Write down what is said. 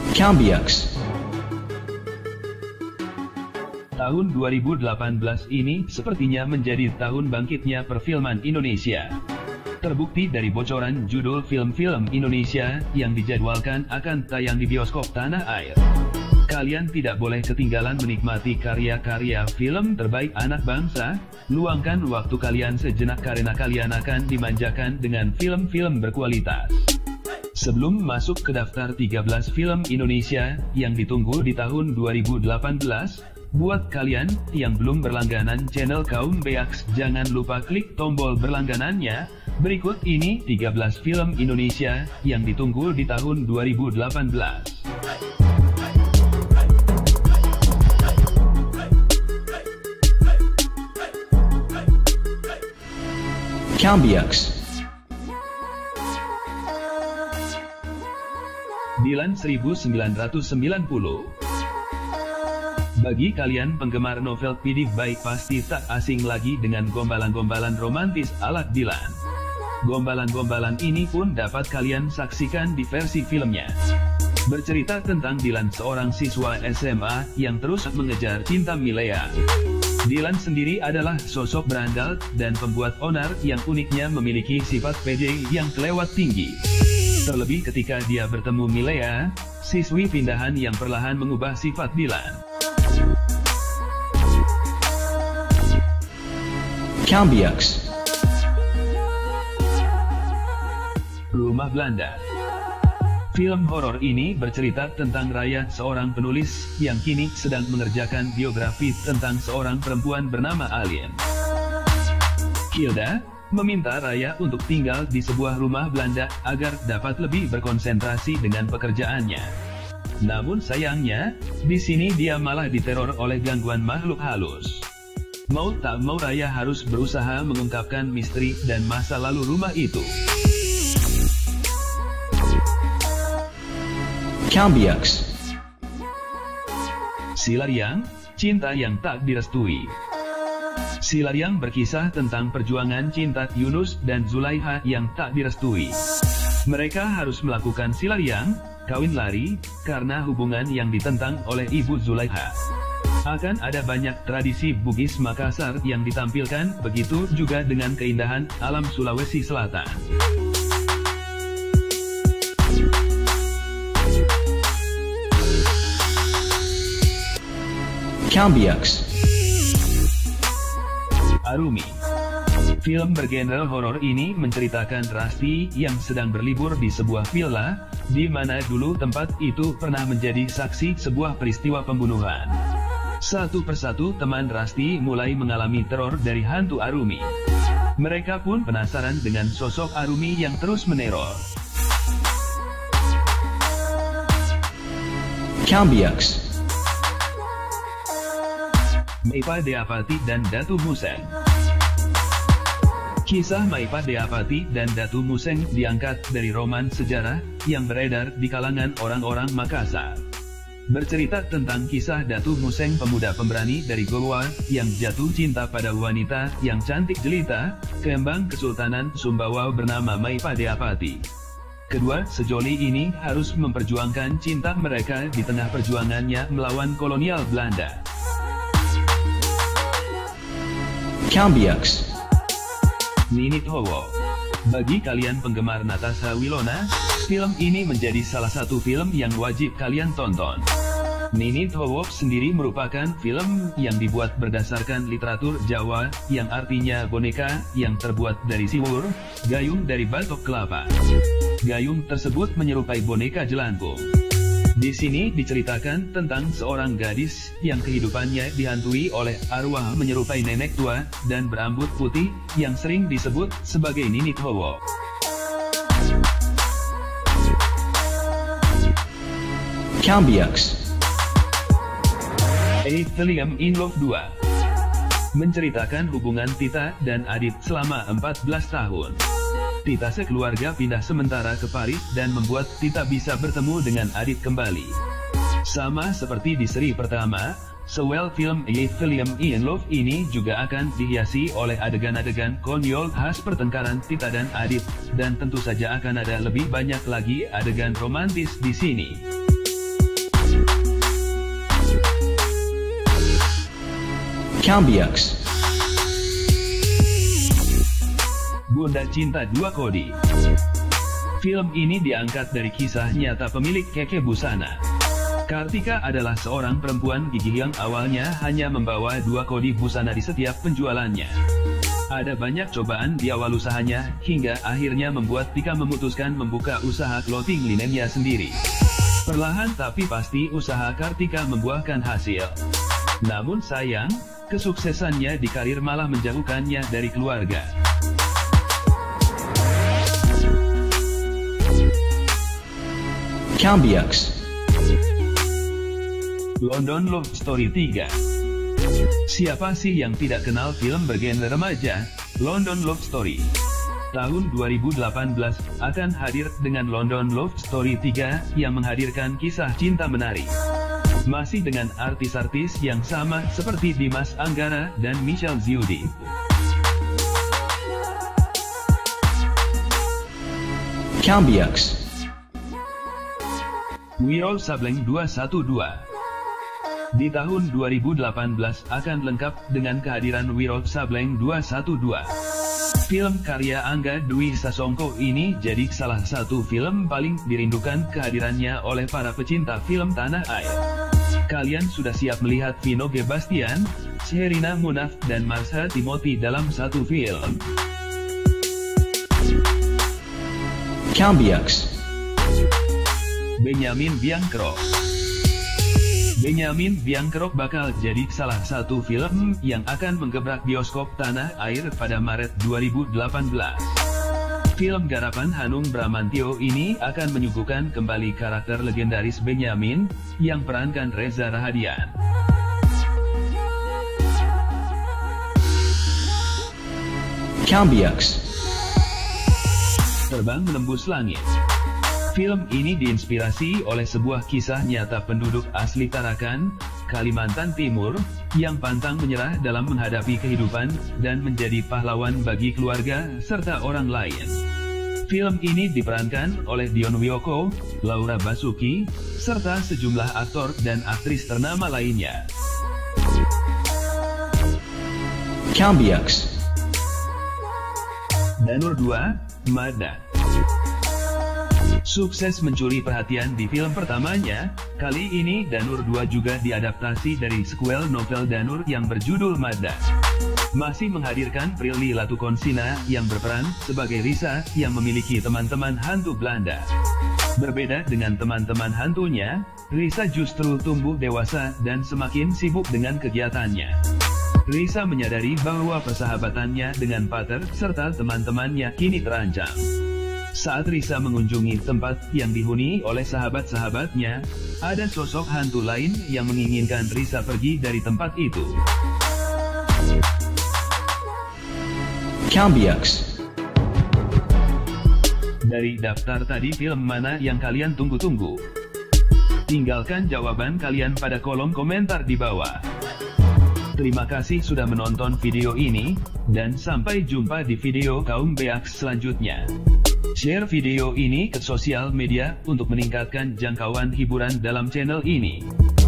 KAUM BEAX. Tahun 2018 ini sepertinya menjadi tahun bangkitnya perfilman Indonesia. Terbukti dari bocoran judul film-film Indonesia yang dijadwalkan akan tayang di bioskop tanah air. Kalian tidak boleh ketinggalan menikmati karya-karya film terbaik anak bangsa. Luangkan waktu kalian sejenak karena kalian akan dimanjakan dengan film-film berkualitas. Sebelum masuk ke daftar 13 film Indonesia yang ditunggu di tahun 2018, buat kalian yang belum berlangganan channel KAUM BEAX, jangan lupa klik tombol berlangganannya. Berikut ini 13 film Indonesia yang ditunggu di tahun 2018. KAUM BEAX. Dilan 1990. Bagi kalian penggemar novel PD baik pasti tak asing lagi dengan gombalan-gombalan romantis ala Dilan. Gombalan-gombalan ini pun dapat kalian saksikan di versi filmnya. Bercerita tentang Dilan, seorang siswa SMA yang terus mengejar cinta Milea. Dilan sendiri adalah sosok berandal dan pembuat onar yang uniknya memiliki sifat pede yang kelewat tinggi. Terlebih ketika dia bertemu Milea, siswi pindahan yang perlahan mengubah sifat Dilan. KAUM BEAX. Rumah Belanda. Film horor ini bercerita tentang Raya, seorang penulis yang kini sedang mengerjakan biografi tentang seorang perempuan bernama Alien. Hilda meminta Raya untuk tinggal di sebuah rumah Belanda agar dapat lebih berkonsentrasi dengan pekerjaannya. Namun sayangnya, di sini dia malah diteror oleh gangguan makhluk halus. Mau tak mau Raya harus berusaha mengungkapkan misteri dan masa lalu rumah itu. KAUM BEAX. Silaryang, cinta yang tak direstui. Silaryang berkisah tentang perjuangan cinta Yunus dan Zulaiha yang tak direstui. Mereka harus melakukan silaryang, kawin lari, karena hubungan yang ditentang oleh ibu Zulaiha. Akan ada banyak tradisi Bugis Makassar yang ditampilkan, begitu juga dengan keindahan alam Sulawesi Selatan. KAUM BEAX. Arumi. Film bergenre horor ini menceritakan Rasti yang sedang berlibur di sebuah villa, di mana dulu tempat itu pernah menjadi saksi sebuah peristiwa pembunuhan. Satu persatu teman Rasti mulai mengalami teror dari hantu Arumi. Mereka pun penasaran dengan sosok Arumi yang terus meneror. KAUM BEAX. Maipa Deapati dan Datu Museng. Kisah Maipa Deapati dan Datu Museng diangkat dari roman sejarah yang beredar di kalangan orang-orang Makassar. Bercerita tentang kisah Datu Museng, pemuda pemberani dari Goa yang jatuh cinta pada wanita yang cantik jelita, kembang Kesultanan Sumbawa bernama Maipa Deapati. Kedua sejoli ini harus memperjuangkan cinta mereka di tengah perjuangannya melawan kolonial Belanda. KAUM BEAX. Ninit Howo. Bagi kalian penggemar Natasha Wilona, film ini menjadi salah satu film yang wajib kalian tonton. Ninit Howo sendiri merupakan film yang dibuat berdasarkan literatur Jawa, yang artinya boneka yang terbuat dari siwur, gayung dari batok kelapa. Gayung tersebut menyerupai boneka jelangkung. Di sini diceritakan tentang seorang gadis yang kehidupannya dihantui oleh arwah menyerupai nenek tua dan berambut putih yang sering disebut sebagai Ninit Howo. KAUM BEAX. A Film in Love 2 menceritakan hubungan Tita dan Adit selama 14 tahun. Tita sekeluarga pindah sementara ke Paris dan membuat Tita bisa bertemu dengan Adit kembali. Sama seperti di seri pertama, sequel film A Film in Love ini juga akan dihiasi oleh adegan-adegan konyol khas pertengkaran Tita dan Adit, dan tentu saja akan ada lebih banyak lagi adegan romantis di sini. KAUM BEAX. Bunda Cinta Dua Kodi. Film ini diangkat dari kisah nyata pemilik keke busana. Kartika adalah seorang perempuan gigih yang awalnya hanya membawa 2 kodi busana di setiap penjualannya. Ada banyak cobaan di awal usahanya, hingga akhirnya membuat Tika memutuskan membuka usaha clothing linennya sendiri. Perlahan tapi pasti usaha Kartika membuahkan hasil. Namun sayang, kesuksesannya di karir malah menjauhkannya dari keluarga. KAUM BEAX. London Love Story 3. Siapa sih yang tidak kenal film bergenre remaja, London Love Story? Tahun 2018 akan hadir dengan London Love Story 3 yang menghadirkan kisah cinta menarik. Masih dengan artis-artis yang sama seperti Dimas Anggara dan Michelle Ziudi. KAUM BEAX. Wiro Sableng 212. Di tahun 2018 akan lengkap dengan kehadiran Wiro Sableng 212. Film karya Angga Dwi Sasongko ini jadi salah satu film paling dirindukan kehadirannya oleh para pecinta film tanah air. Kalian sudah siap melihat Vino G. Bastian, Sherina Munaf dan Marsha Timothy dalam satu film. KAUM BEAX. Benyamin Biangkerok. Benyamin Biangkerok bakal jadi salah satu film yang akan menggebrak bioskop tanah air pada Maret 2018. Film garapan Hanung Bramantyo ini akan menyuguhkan kembali karakter legendaris Benyamin yang perankan Reza Rahadian. KAUM BEAX. Terbang Menembus Langit. Film ini diinspirasi oleh sebuah kisah nyata penduduk asli Tarakan, Kalimantan Timur, yang pantang menyerah dalam menghadapi kehidupan dan menjadi pahlawan bagi keluarga serta orang lain. Film ini diperankan oleh Dion Wiyoko, Laura Basuki, serta sejumlah aktor dan aktris ternama lainnya. KAUM BEAX. Danur 2, Mada. Sukses mencuri perhatian di film pertamanya, kali ini Danur 2 juga diadaptasi dari sequel novel Danur yang berjudul Mada. Masih menghadirkan Prilly Latukonsina yang berperan sebagai Risa yang memiliki teman-teman hantu Belanda. Berbeda dengan teman-teman hantunya, Risa justru tumbuh dewasa dan semakin sibuk dengan kegiatannya. Risa menyadari bahwa persahabatannya dengan Pater serta teman-temannya kini terancam. Saat Risa mengunjungi tempat yang dihuni oleh sahabat-sahabatnya, ada sosok hantu lain yang menginginkan Risa pergi dari tempat itu. KAUM BEAX. Dari daftar tadi, film mana yang kalian tunggu-tunggu? Tinggalkan jawaban kalian pada kolom komentar di bawah. Terima kasih sudah menonton video ini, dan sampai jumpa di video KAUM BEAX selanjutnya. Share video ini ke sosial media untuk meningkatkan jangkauan hiburan dalam channel ini.